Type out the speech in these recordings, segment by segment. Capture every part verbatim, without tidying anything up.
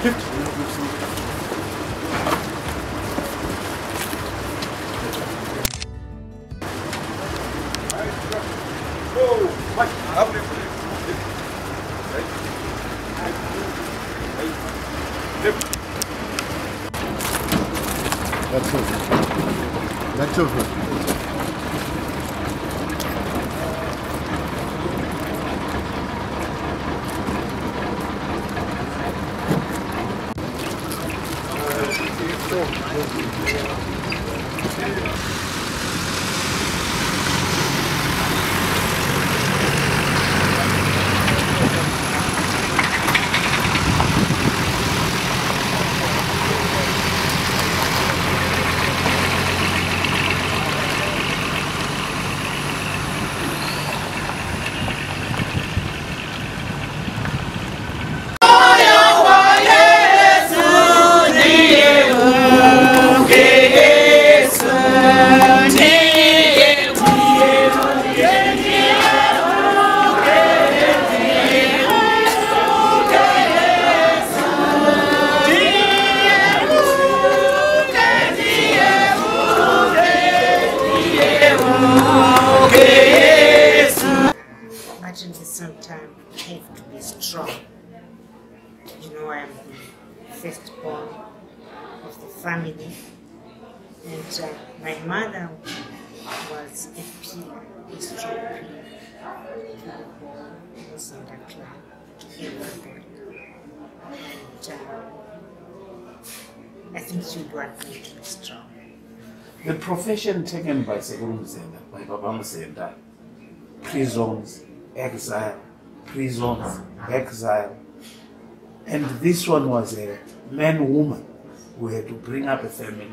That's over. That's over. But at the same time, I have to be strong. You know, I'm the firstborn of the family, and uh, my mother was a pillar, a strong pillar to the whole Musanda clan, to everybody. And uh, I think she would want me to be strong. The profession taken by Sekuru Mzenda, by Baba Mzenda, prisons, exile, prisons, exile. And this one was a man-woman who had to bring up a family.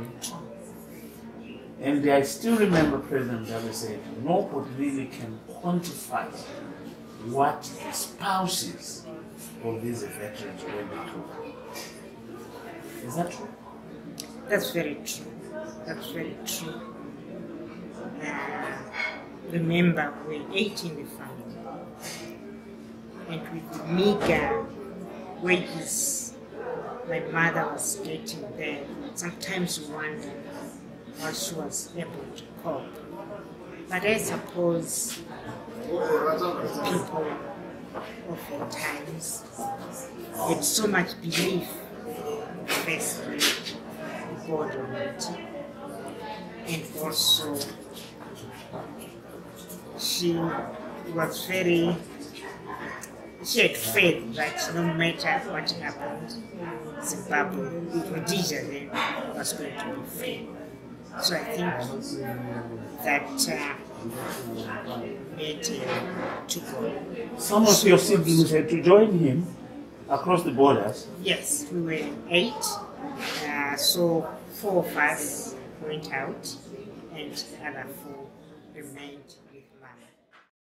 And I still remember President Mugabe said, nobody really can quantify what the spouses of these veterans went through. Is that true? That's very true. That's very true. Uh, remember, we're eight in the family, and with the meager wages my mother was getting there, sometimes you wonder how she was able to cope. But I suppose people of the times had so much belief, firstly, in God Almighty, and also she was very, she had faith that no matter what happened, Zimbabwe, Rhodesia then was going to be free. So I think that uh, made her to go. Some of your siblings had to join him across the borders. Yes, we were eight, uh, so four of us went out and the other four remained.